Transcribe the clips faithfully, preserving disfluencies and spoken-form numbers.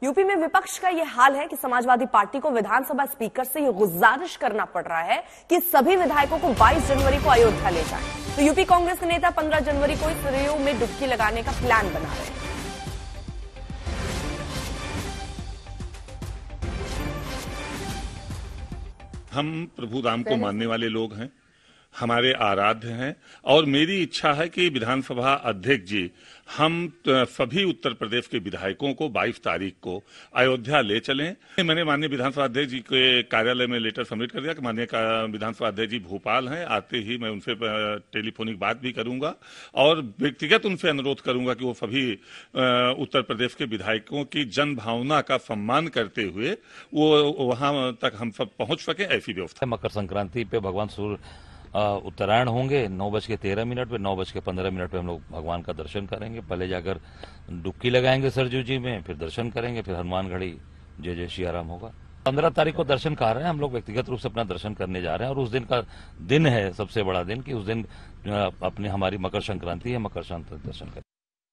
UP में विपक्ष का यह हाल है कि समाजवादी पार्टी को विधानसभा स्पीकर से यह गुजारिश करना पड़ रहा है कि सभी विधायकों को बाईस जनवरी को अयोध्या ले जाएं। तो यूपी कांग्रेस के नेता पंद्रह जनवरी को इस सरयू में डुबकी लगाने का प्लान बना रहे हैं। हम प्रभु राम को मानने वाले लोग हैं, हमारे आराध्य हैं और मेरी इच्छा है कि विधानसभा अध्यक्ष जी हम सभी उत्तर प्रदेश के विधायकों को बाईस तारीख को अयोध्या ले चलें। मैंने माननीय विधानसभा अध्यक्ष जी के कार्यालय में लेटर सबमिट कर दिया कि माननीय विधानसभा अध्यक्ष जी भोपाल हैं, आते ही मैं उनसे टेलीफोनिक बात भी करूंगा और व्यक्तिगत उनसे अनुरोध करूंगा कि वो सभी उत्तर प्रदेश के विधायकों की जन भावना का सम्मान करते हुए वो वहां तक हम सब पहुंच सकें, ऐसी व्यवस्था। मकर संक्रांति पे भगवान सूर्य उत्तरायण होंगे, नौ बज के तेरह मिनट पे नौ बज के पंद्रह मिनट पे हम लोग भगवान का दर्शन करेंगे। पहले जाकर डुबकी लगाएंगे सरजू जी में, फिर दर्शन करेंगे, फिर हनुमान घड़ी जय जय सियाराम होगा। पंद्रह तारीख को दर्शन कर रहे हैं हम लोग, व्यक्तिगत रूप से अपना दर्शन करने जा रहे हैं और उस दिन का दिन है सबसे बड़ा दिन कि उस दिन अपने हमारी मकर संक्रांति है, मकर संक्रांति दर्शन करें।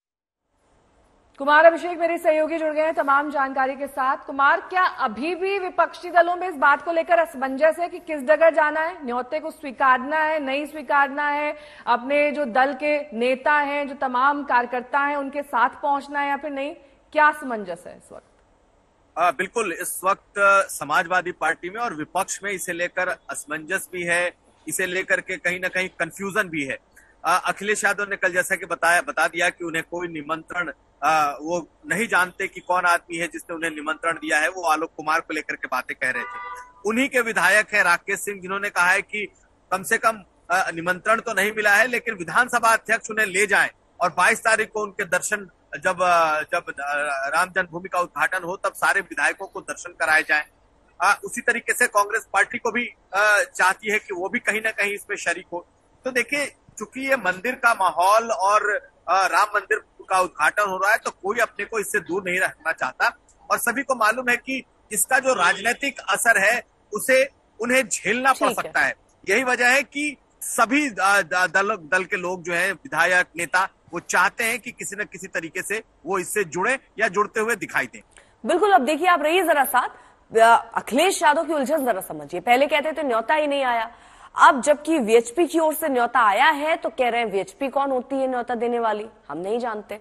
कुमार अभिषेक मेरे सहयोगी जुड़ गए हैं तमाम जानकारी के साथ। कुमार, क्या अभी भी विपक्षी दलों में इस बात को लेकर असमंजस है कि किस जगह जाना है? न्योते को स्वीकारना है, नहीं स्वीकारना है? अपने जो दल के नेता हैं, जो तमाम कार्यकर्ता हैं, उनके साथ पहुंचना है या फिर नहीं? क्या असमंजस है इस वक्त? आ, बिल्कुल, इस वक्त समाजवादी पार्टी में और विपक्ष में इसे लेकर असमंजस भी है, इसे लेकर के कहीं ना कहीं कंफ्यूजन भी है। अखिलेश यादव ने कल जैसा कि बताया बता दिया कि उन्हें कोई निमंत्रण आ, वो नहीं जानते कि कौन आदमी है जिसने उन्हें निमंत्रण दिया है। वो आलोक कुमार को लेकर के बातें कह रहे थे। उन्हीं के विधायक है राकेश सिंह, जिन्होंने कहा है कि कम से कम आ, निमंत्रण तो नहीं मिला है, लेकिन विधानसभा अध्यक्ष उन्हें ले जाएं और बाईस तारीख को उनके दर्शन जब जब राम जन्मभूमि का उद्घाटन हो तब सारे विधायकों को दर्शन कराए जाएं। आ, उसी तरीके से कांग्रेस पार्टी को भी आ, चाहती है कि वो भी कहीं ना कहीं इसमें शरीक हो। तो देखिए, चूंकि ये मंदिर का माहौल और राम मंदिर का उद्घाटन हो रहा है, तो कोई अपने को इससे दूर नहीं रखना चाहता और सभी को मालूम है कि इसका जो राजनीतिक असर है उसे उन्हें झेलना पड़ सकता है। यही वजह है कि सभी दल दल के लोग जो है, विधायक नेता, वो चाहते हैं कि किसी न किसी तरीके से वो इससे जुड़े या जुड़ते हुए दिखाई दें। बिल्कुल। अब देखिए, आप रहिए जरा साथ, अखिलेश यादव की उलझन जरा समझिए। पहले कहते थे न्योता ही नहीं आया, अब जबकि वीएचपी की ओर से न्योता आया है तो कह रहे हैं वीएचपी कौन होती है न्योता देने वाली, हम नहीं जानते।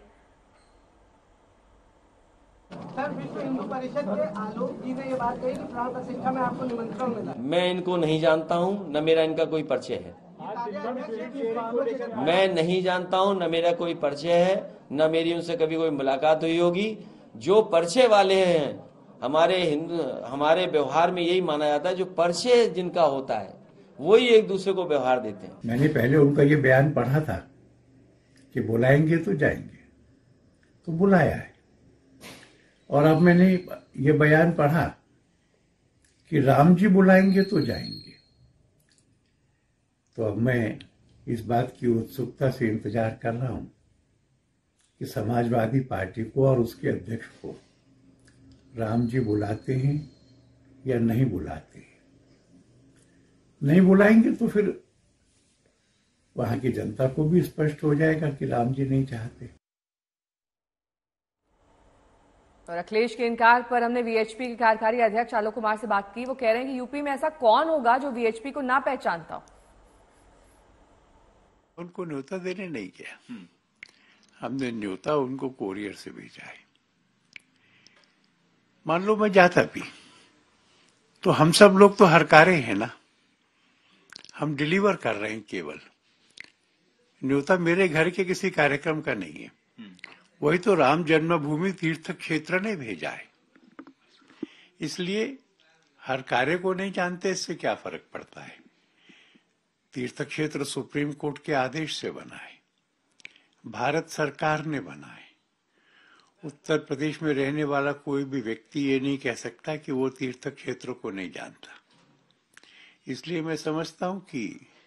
सर, विश्व हिंदू परिषद के आलोक जी ने ये बात कही कि प्राण प्रतिष्ठा में आपको निमंत्रण मिला। मैं इनको नहीं जानता हूं, न मेरा इनका कोई परिचय है। मैं नहीं जानता हूं, न मेरा कोई परिचय है, न मेरी उनसे कभी कोई मुलाकात हुई होगी। जो परिचय वाले हैं, हमारे हिंदू हमारे व्यवहार में यही माना जाता है, जो परिचय जिनका होता है वही एक दूसरे को व्यवहार देते हैं। मैंने पहले उनका ये बयान पढ़ा था कि बुलाएंगे तो जाएंगे, तो बुलाया है। और अब मैंने ये बयान पढ़ा कि राम जी बुलाएंगे तो जाएंगे। तो अब मैं इस बात की उत्सुकता से इंतजार कर रहा हूं कि समाजवादी पार्टी को और उसके अध्यक्ष को राम जी बुलाते हैं या नहीं बुलाते हैं। नहीं बुलाएंगे तो फिर वहां की जनता को भी स्पष्ट हो जाएगा कि राम जी नहीं चाहते। और अखिलेश के इनकार पर हमने वीएचपी के कार्यकारी अध्यक्ष आलोक कुमार से बात की। वो कह रहे हैं कि यूपी में ऐसा कौन होगा जो वीएचपी को ना पहचानता हो। उनको न्योता देने नहीं गया, हमने न्योता उनको कोरियर से भेजा है। मान लो मैं जाता भी तो हम सब लोग तो हरकारे हैं ना, हम डिलीवर कर रहे हैं। केवल न्योता मेरे घर के किसी कार्यक्रम का नहीं है, वही तो राम जन्मभूमि तीर्थ क्षेत्र ने भेजा है। इसलिए हर कार्य को नहीं जानते, इससे क्या फर्क पड़ता है। तीर्थ क्षेत्र सुप्रीम कोर्ट के आदेश से बना है, भारत सरकार ने बना है। उत्तर प्रदेश में रहने वाला कोई भी व्यक्ति ये नहीं कह सकता कि वो तीर्थ क्षेत्र को नहीं जानता। इसलिए मैं समझता हूं कि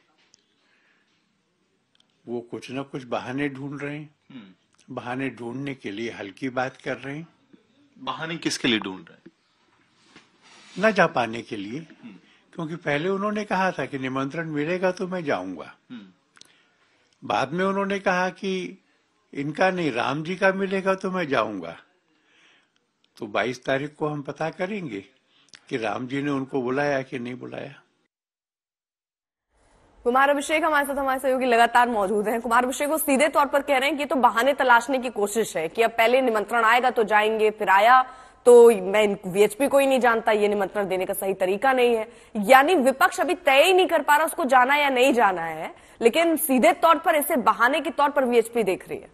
वो कुछ ना कुछ बहाने ढूंढ रहे हैं। बहाने ढूंढने के लिए हल्की बात कर रहे हैं। बहाने किसके लिए ढूंढ रहे हैं? न जा पाने के लिए, क्योंकि पहले उन्होंने कहा था कि निमंत्रण मिलेगा तो मैं जाऊंगा। बाद में उन्होंने कहा कि इनका नहीं, राम जी का मिलेगा तो मैं जाऊंगा। तो बाईस तारीख को हम पता करेंगे कि राम जी ने उनको बुलाया कि नहीं बुलाया। कुमार अभिषेक हमारे साथ हमारे सहयोगी लगातार मौजूद हैं। कुमार अभिषेक वो सीधे तौर पर कह रहे हैं कि तो बहाने तलाशने की कोशिश है कि अब पहले निमंत्रण आएगा तो जाएंगे, फिर आया तो मैं वीएचपी को ही नहीं जानता, ये निमंत्रण देने का सही तरीका नहीं है। यानी विपक्ष अभी तय ही नहीं कर पा रहा उसको जाना या नहीं जाना है, लेकिन सीधे तौर पर इसे बहाने के तौर पर वीएचपी देख रही है।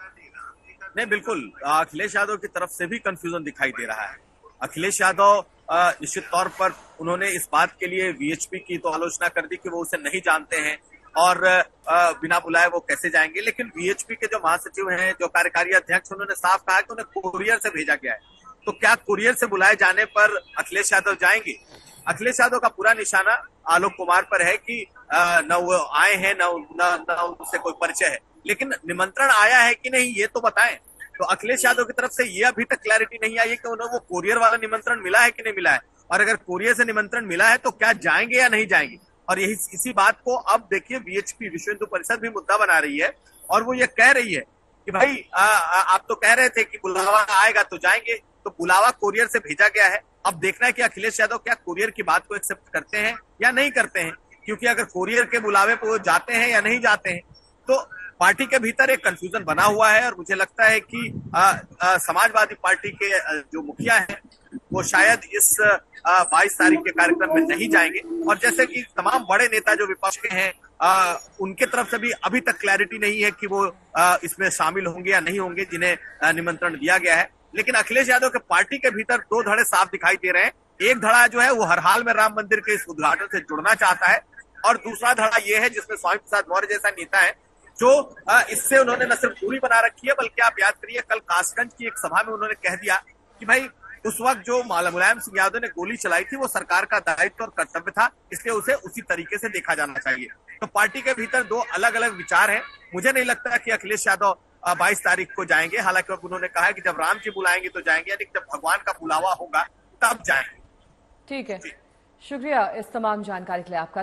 नहीं, बिल्कुल अखिलेश यादव की तरफ से भी कंफ्यूजन दिखाई दे रहा है। अखिलेश यादव निश्चित तौर पर उन्होंने इस बात के लिए वीएचपी की तो आलोचना कर दी कि वो उसे नहीं जानते हैं और बिना बुलाए वो कैसे जाएंगे, लेकिन वीएचपी के जो महासचिव हैं, जो कार्यकारी अध्यक्ष, उन्होंने साफ कहा कि उन्हें कुरियर से भेजा गया है। तो क्या कुरियर से बुलाए जाने पर अखिलेश यादव जाएंगे? अखिलेश यादव का पूरा निशाना आलोक कुमार पर है कि न वो आए हैं न न उनसे कोई परिचय है, लेकिन निमंत्रण आया है कि नहीं ये तो बताएं। तो अखिलेश यादव की तरफ से ये अभी तक क्लैरिटी नहीं आई है कि उन्हें वो कुरियर वाला निमंत्रण मिला है कि नहीं मिला है, और अगर कुरियर से निमंत्रण मिला है तो क्या जाएंगे या नहीं जाएंगे। और यही इसी बात को अब देखिए वीएचपी विश्व हिंदू परिषद भी मुद्दा बना रही है और वो ये कह रही है कि भाई आ, आ, आप तो कह रहे थे कि बुलावा आएगा तो जाएंगे, तो बुलावा कुरियर से भेजा गया है। अब देखना है कि अखिलेश यादव क्या कुरियर की बात को एक्सेप्ट करते हैं या नहीं करते हैं, क्योंकि अगर कुरियर के बुलावे पर वो जाते हैं या नहीं जाते हैं तो पार्टी के भीतर एक कंफ्यूजन बना हुआ है। और मुझे लगता है कि आ, आ, समाजवादी पार्टी के जो मुखिया हैं वो शायद इस बाईस तारीख के कार्यक्रम में नहीं जाएंगे, और जैसे कि तमाम बड़े नेता जो विपक्ष के हैं आ, उनके तरफ से भी अभी तक क्लैरिटी नहीं है कि वो आ, इसमें शामिल होंगे या नहीं होंगे जिन्हें निमंत्रण दिया गया है। लेकिन अखिलेश यादव के पार्टी के भीतर दो धड़े साफ दिखाई दे रहे हैं। एक धड़ा जो है वो हर हाल में राम मंदिर के इस उद्घाटन से जुड़ना चाहता है, और दूसरा धड़ा ये है जिसमें स्वामी प्रसाद मौर्य जैसा नेता है जो इससे उन्होंने न सिर्फ दूरी बना रखी है, बल्कि आप याद करिए कल कासगंज की एक सभा में उन्होंने कह दिया कि भाई उस वक्त जो मुलायम सिंह यादव ने गोली चलाई थी वो सरकार का दायित्व और कर्तव्य था, इसलिए उसे उसी तरीके से देखा जाना चाहिए। तो पार्टी के भीतर दो अलग अलग विचार हैं। मुझे नहीं लगता कि अखिलेश यादव बाईस तारीख को जाएंगे, हालांकि उन्होंने कहा है कि जब राम जी बुलाएंगे तो जाएंगे, यानी जब भगवान का बुलावा होगा तब जाएंगे। ठीक है, शुक्रिया इस तमाम जानकारी के लिए आपका।